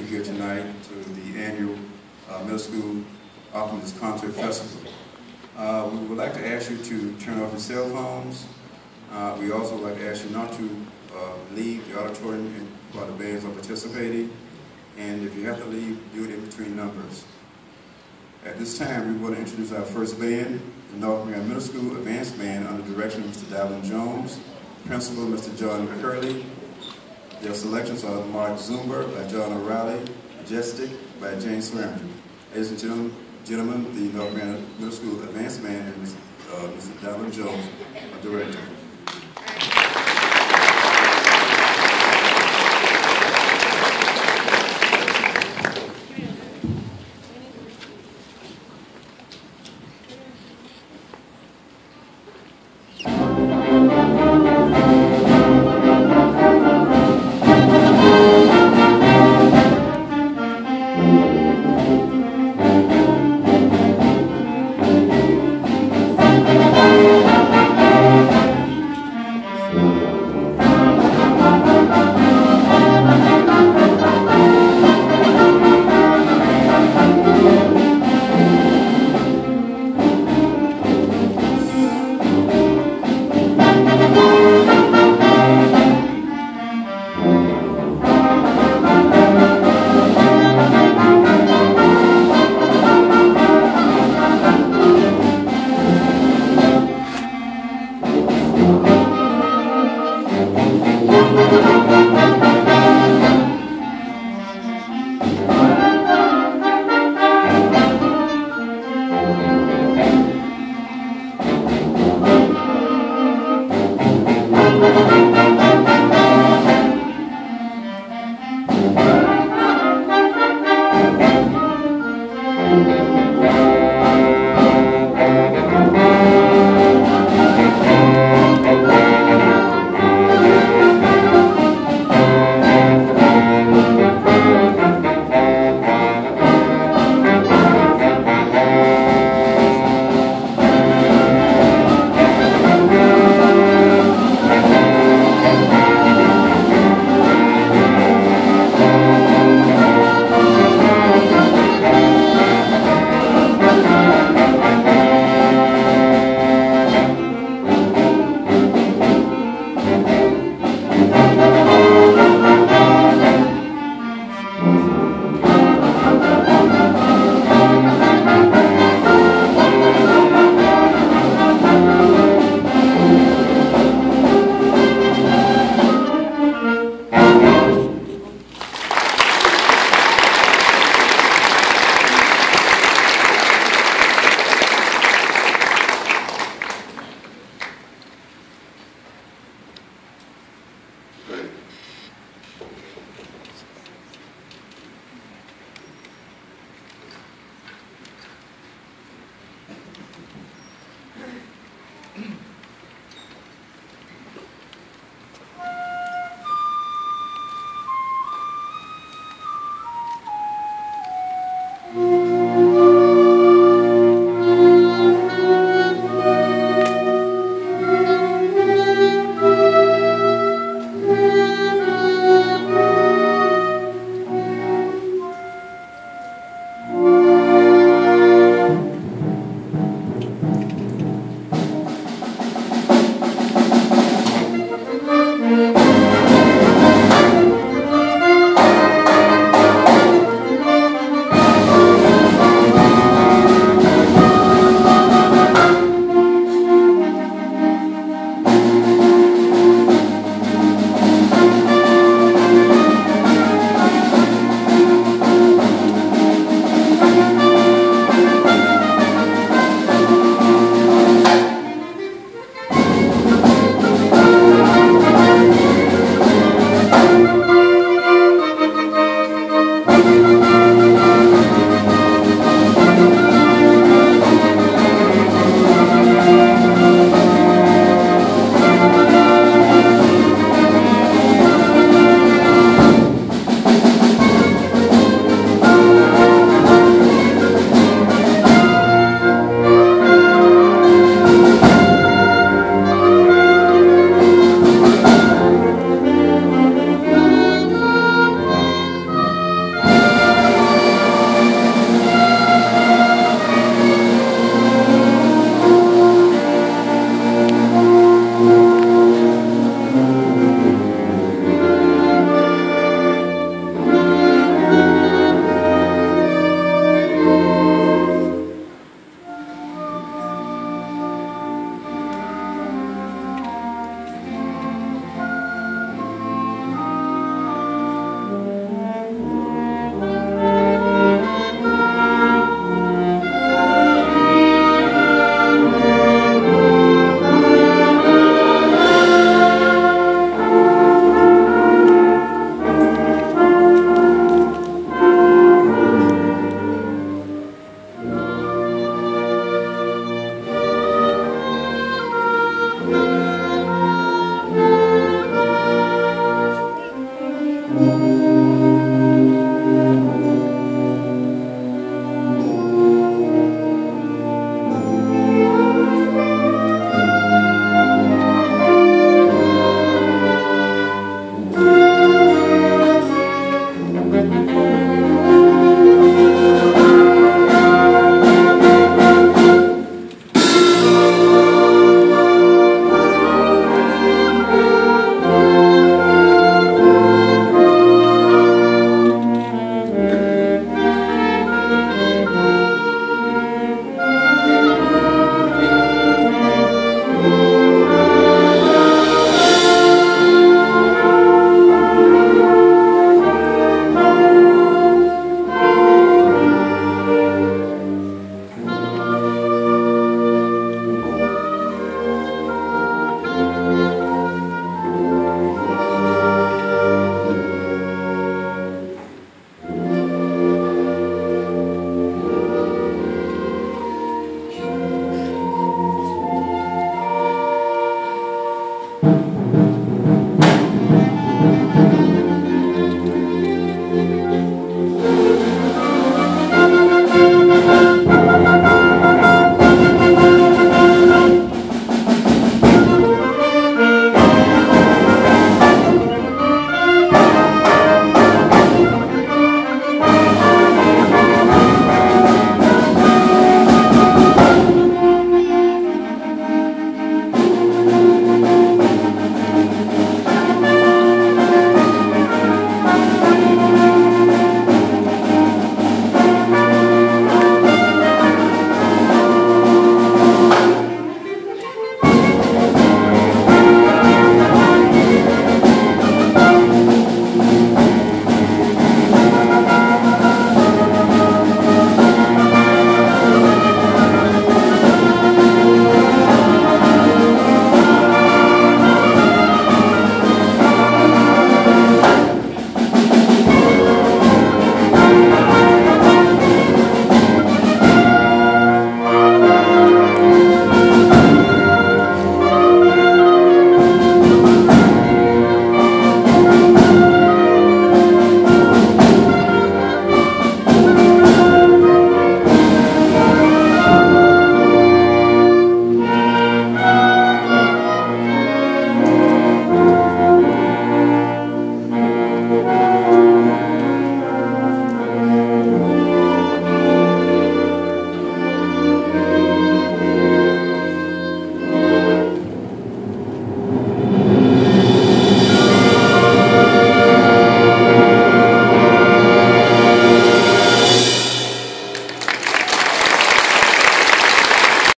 here tonight to the annual middle school Optimist Concert Festival. We would like to ask you to turn off your cell phones. We also would like to ask you not to leave the auditorium while the bands are participating. And if you have to leave, do it in between numbers. At this time, we want to introduce our first band, the North Marion Middle School Advanced Band under the direction of Mr. Dallin Jones, Principal Mr. John Curley. Their selections are Mark Zumber by John O'Reilly, Majestic by James Swearingen. Ladies and gentlemen, the North Marion Middle School Advanced Band and Mr. Dallin Jones, our director.